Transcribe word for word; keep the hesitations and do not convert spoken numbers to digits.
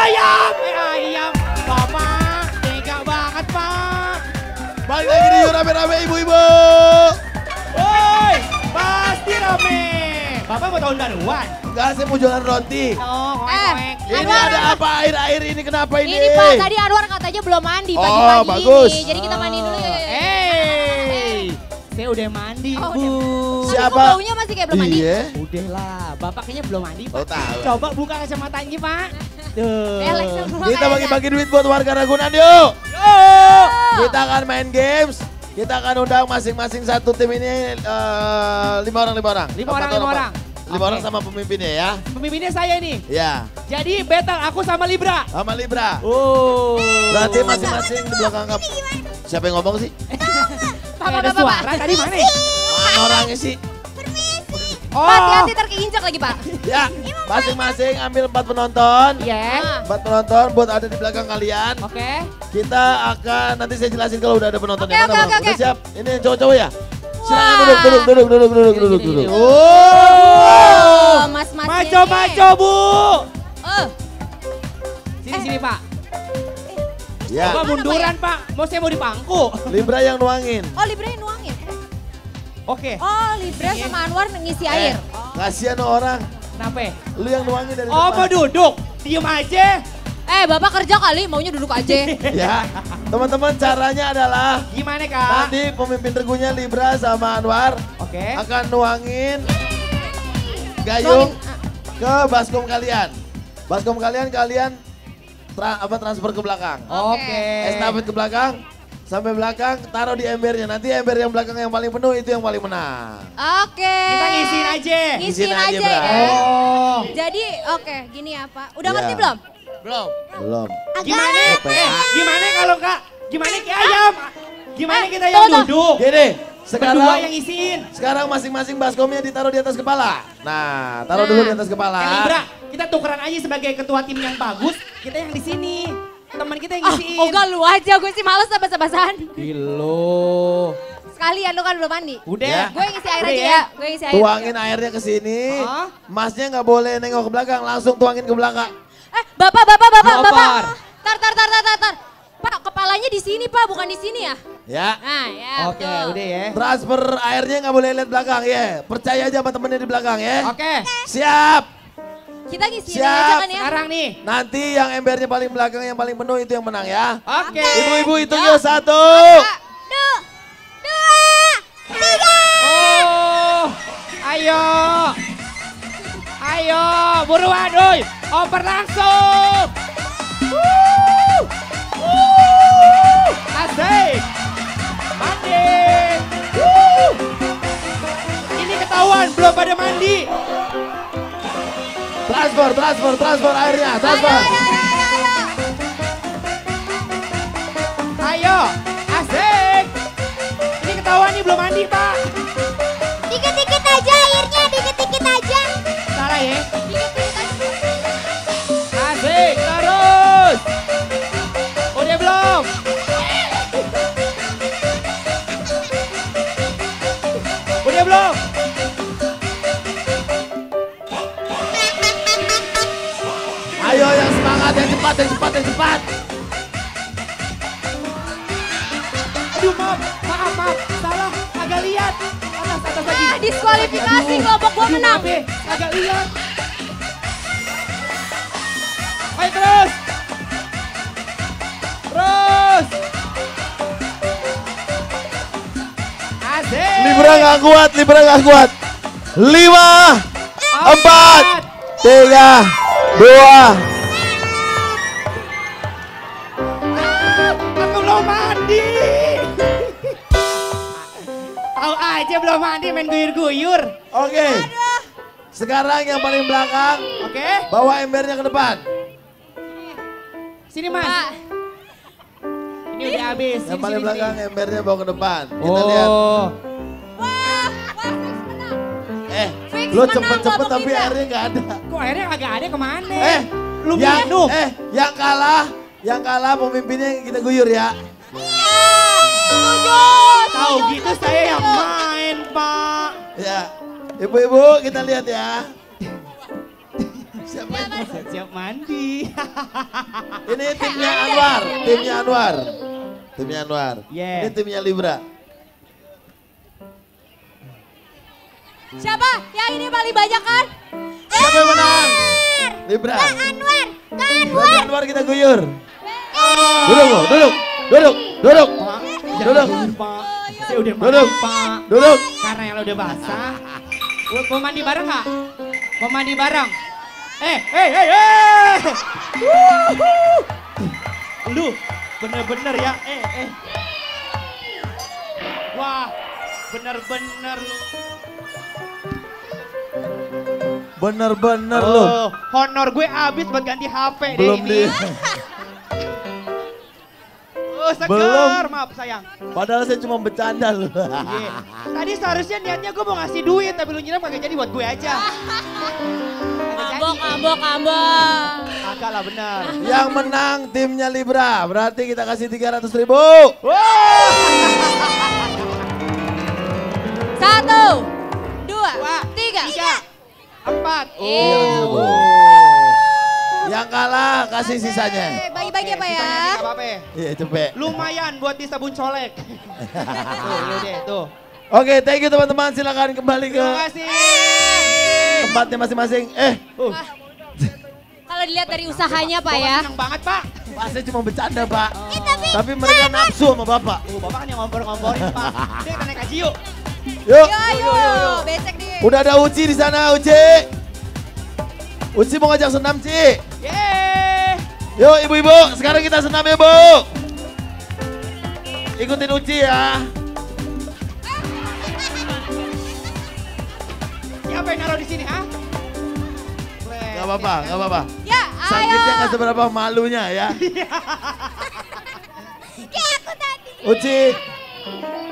ayam. Eh ayam. Bapak, tega banget Pak. Balik lagi di rame-rame ibu-ibu. Woi, pasti rame. Bapak mau tahun baruan? Enggak, saya mau jualan roti. Oh, Eh, Ini Anwar, ada apa air-air ini, kenapa ini? Ini Pak, tadi Anwar katanya belum mandi Oh, pagi-pagi bagus. ini. Jadi kita mandi dulu ya. Hey, saya udah mandi Oh, Bu. Tapi Siapa? kok baunya masih kayak belum mandi? Iya. Udah lah, Bapak kayaknya belum mandi Pak. Oh, tahu. Coba buka kacamatanya Pak. Tuh. Belek semua Kita kayaknya. bagi-bagi duit buat warga Ragunan yuk. Yuk. Kita akan main games. Kita akan undang masing-masing satu tim ini eh, lima orang, lima orang. Lima Empat orang, lima orang. Lima Oke. orang sama pemimpinnya ya. Pemimpinnya saya nih. Ya, Jadi battle aku sama Libra. sama Libra. Oh. Berarti masing-masing di belakang kap. Siapa yang ngomong sih? Papa, ada papa, suara papa. tadi mana? Mana orangnya sih? Oh. Pak, hati-hati ntar keinjak lagi Pak. Ya, masing-masing ambil empat penonton. Iya. Empat penonton buat ada di belakang kalian. Oke. Kita akan, nanti saya jelasin kalau udah ada penonton. Oke, Yang mana, oke, Bang? oke, Udah oke. siap? Ini yang cowok-cowok ya? Silakan Wah. duduk, duduk, duduk, duduk, duduk, duduk, Gini, duduk. gini. Oh, Oh. mas-masnya Maco, nih. maco Bu. Oh, Sini, sini Pak. Ya, Bapak munduran Pak. Mau saya mau dipangku. Libra yang nuangin. oh Libra yang nuangin. Oke. Oh, Libra sama Anwar ngisi Eh, air. kasihan orang. Kenapa? Lu yang nuangin dari Oh, mau depan. duduk. Diem aja. Eh, Bapak kerja kali, maunya duduk aja. Ya, teman-teman caranya adalah Gimana Kak? nanti pemimpin regunya Libra sama Anwar Oke. akan nuangin gayung Nuangin, ah. ke baskom kalian. Baskom kalian kalian tra- apa transfer ke belakang. Oke. Estafet ke belakang sampai belakang taruh di embernya. Nanti ember yang belakang yang paling penuh itu yang paling menang. Oke. Kita ngisiin aja. Ngisiin Ngisiin aja, aja, Bra. ya. Oh. Jadi, oke, gini ya Pak. Udah Iya. ngerti belum? Belum. Belum. Gimana? Agak. Eh, gimana kalau Kak? Gimana Ki Ayam? Gimana Eh, kita yang tunggu, duduk? Gini, Berdua sekarang yang ngisiin. sekarang masing-masing baskomnya ditaruh di atas kepala. Nah, taruh Nah. dulu di atas kepala. Eh Libra, kita tukeran aja sebagai ketua tim yang bagus. Kita yang di sini. Teman kita yang Ah, ngisiin. oh enggak lu aja, gue sih males sama-samasan. Gilo. Sekalian lu kan belum mandi. Udah. Ya. Gue ngisi air Udah aja ya. ya. Gue ngisi air. Tuangin airnya ke sini. Hah? Masnya nggak boleh nengok ke belakang, langsung tuangin ke belakang. Eh, Bapak, Bapak, Bapak, Dioper. Bapak. Tar, tar, tar, tar, tar, tar. Pak, kepalanya di sini Pak, bukan di sini ya. Ya. Nah, ya Oke, betul. udah ya. Transfer airnya nggak boleh lihat belakang ya. Percaya aja sama temennya di belakang ya. Oke. Siap. Kita ngisi Siap. aja kan ya. Sekarang nih. Nanti yang embernya paling belakang yang paling penuh itu yang menang ya. Oke. Ibu-ibu hitung yuk satu. Satu, dua, dua, tiga. Oh. Ayo. Ayo, buruan, doi. Oper langsung. Wuh. Wuh. Asik. Mandi. Wuh. Ini ketahuan belum pada mandi. Transfer, transfer, transfer airnya, Ayo, transfer. ayo, ayo, ayo, ayo. Ayo, asik. Ini ketahuan nih belum mandi, Pak. Dikit-dikit aja airnya, dikit-dikit aja. Salah ya. Dikit-dikit aja. Asik, terus. Udah belum? Udah belum? Ayo yang semangat, yang cepat, yang cepat, yang cepat. Aduh, maaf, maaf, maaf. Salah, agak lihat. Atas, atas lagi. Ah, diskualifikasi, Aduh. kelompok gua Aduh, menang. maaf ya, agak lihat. Ayo terus. Terus. Asik. Libra nggak kuat, Libra nggak kuat. Lima, empat, tiga, dua. Aku belum mandi. Tahu aja belum mandi main guyur-guyur. Oke. Sekarang yang paling belakang, Oke. bawa embernya ke depan. Sini Mas. Pak, Ini udah habis. Yang Sini, paling sini, belakang sini. embernya bawa ke depan. Kita lihat. Oh. wah, wah, fix menang. Eh, Fix lo menang, cepet-cepet kelompok tapi Libra. airnya nggak ada. Kok airnya agak ada kemana? Eh, Lu yang, minum. eh, yang kalah, yang kalah pemimpinnya yang kita guyur ya. Setuju. Tahu setuju, gitu setuju. saya yang main, Pak. Ya, ibu-ibu kita lihat ya. Siapa yang Siap mandi. Ini timnya Anwar, timnya Anwar. Timnya Anwar. Yeah. Ini timnya Libra. Siapa yang ini paling banyak kan? Siapa yang menang? Libra. Kak Anwar, Kak Anwar. Berarti Anwar kita guyur. Duduk, loh, duduk, duduk, duduk, Pak, duduk, jangan, Pak. Saya udah Duduk. mandi, Pak. duduk. Karena yang lo udah basah. Mau mandi bareng nggak? Mau mandi bareng? Eh, eh, eh, eh. Wuhu. Lu bener-bener ya, eh, eh. Wah, bener-bener lu. Bener-bener lu. Oh, honor gue habis buat ganti H P deh Belum ini. di. Oh, seger, Belum. maaf sayang. Padahal saya cuma bercanda lu. Iya. Tadi seharusnya niatnya gue mau ngasih duit, tapi lu nyiram kagak jadi buat gue aja. Ambok, ambok, ambok. Kagak lah benar. Yang menang timnya Libra. Berarti kita kasih tiga ratus ribu. Wow. Satu, dua, Dua, tiga. tiga, empat. Iya. Oh. Yang kalah kasih sisanya. Eh, Bagi-bagi apa ya? Sisanya nggak apa-apa. Iya cepet. Lumayan buat di sabun colek. Tuh, yaudah, tuh. Oke, thank you teman-teman. Silakan kembali ke Terima kasih. tempatnya masing-masing. Eh, Uh, Kalau dilihat dari usahanya Pak ya. Senang banget Pak. Pak saya cuma bercanda Pak. tapi Tapi mereka nafsu sama Bapak. Oh, Bapak kan yang ngompor-ngomporin Pak. Udah kita naik haji yuk. Yuk, Yo, yo, besek nih. udah ada Uci di sana, Uci. Uci mau ngajak senam, Ci. Yeay. Yuk ibu-ibu, sekarang kita senam ya, Bu. Ikutin Uci ya. Siapa yang naruh di sini, ha? Gak apa-apa, gak apa-apa. Ya, Sakitnya ayo. gak seberapa malunya ya. Kayak aku tadi. Uci,